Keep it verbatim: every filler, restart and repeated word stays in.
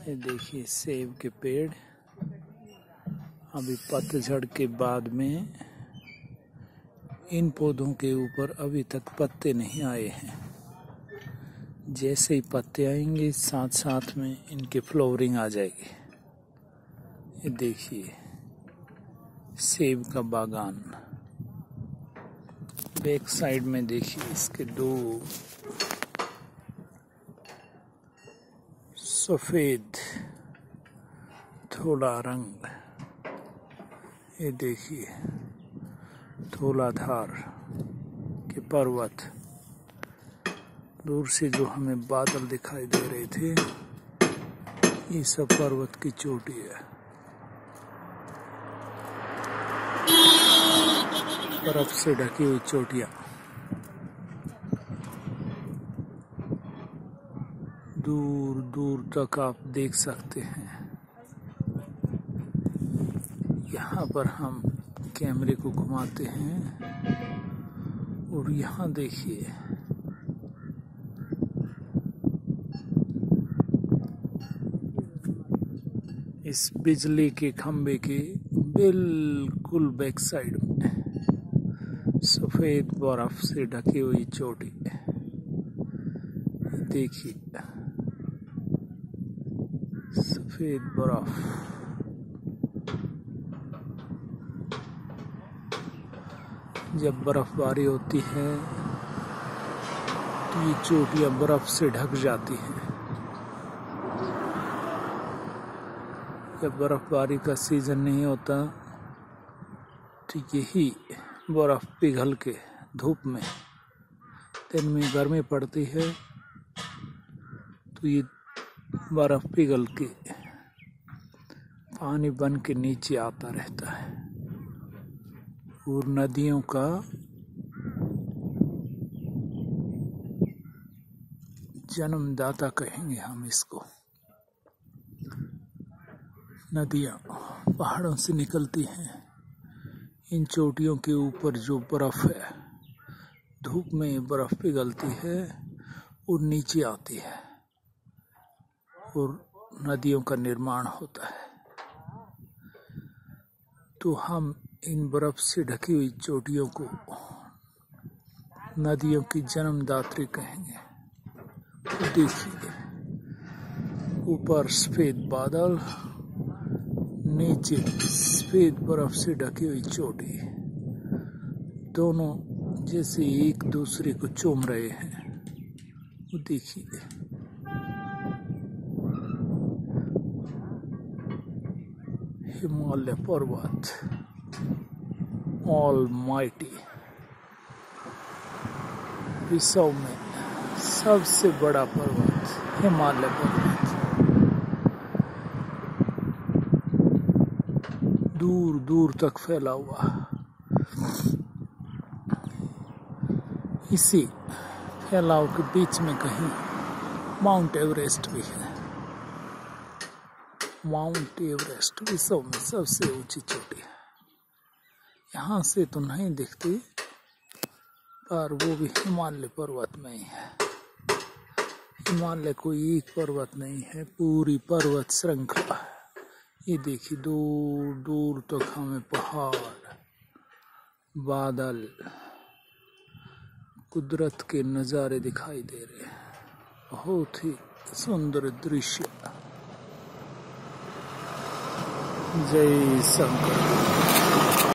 ये देखिए सेब के पेड़ अभी पतझड़ के बाद में इन पौधों के ऊपर अभी तक पत्ते नहीं आए हैं। जैसे ही पत्ते आएंगे साथ साथ में इनके फ्लावरिंग आ जाएगी। ये देखिए सेब का बागान। बैक साइड में देखिए इसके दो सफेद थोड़ा रंग, ये देखिए धौलाधार के पर्वत। दूर से जो हमें बादल दिखाई दे रहे थे ये सब पर्वत की चोटी है। बर्फ से ढकी हुई चोटियां दूर दूर तक आप देख सकते हैं। यहाँ पर हम कैमरे को घुमाते हैं और यहाँ देखिए इस बिजली के खंबे के बिल्कुल बैक साइड में सफेद बर्फ से ढकी हुई चोटी। देखिए सफेद बर्फ। जब बर्फबारी होती है तो ये चोटियां बर्फ से ढक जाती हैं। जब बर्फबारी का सीजन नहीं होता तो यही बर्फ पिघल के धूप में, दिन में गर्मी पड़ती है तो ये बर्फ पिघल के पानी बन के नीचे आता रहता है। और नदियों का जन्मदाता कहेंगे हम इसको। नदियां पहाड़ों से निकलती हैं। इन चोटियों के ऊपर जो बर्फ है, धूप में बर्फ पिघलती है और नीचे आती है और नदियों का निर्माण होता है। तो हम इन बर्फ से ढकी हुई चोटियों को नदियों की जन्मदात्री कहेंगे। तो देखिए ऊपर सफेद बादल, नीचे सफेद बर्फ से ढकी हुई चोटी, दोनों जैसे एक दूसरे को चूम रहे हैं। वो देखिए हिमालय पर्वत, ऑलमाइटी, विश्व में सबसे बड़ा पर्वत हिमालय पर्वत। दूर दूर तक फैला हुआ। इसी फैलाव के बीच में कहीं माउंट एवरेस्ट भी है। माउंट एवरेस्ट विश्व में सबसे ऊंची चोटी है। यहाँ से तो नहीं दिखती पर वो भी हिमालय पर्वत में ही है। हिमालय कोई एक पर्वत नहीं है, पूरी पर्वत श्रृंखला है। ये देखिए दूर दूर तक हमें पहाड़, बादल, कुदरत के नज़ारे दिखाई दे रहे हैं। बहुत ही सुंदर दृश्य। जय शंकर।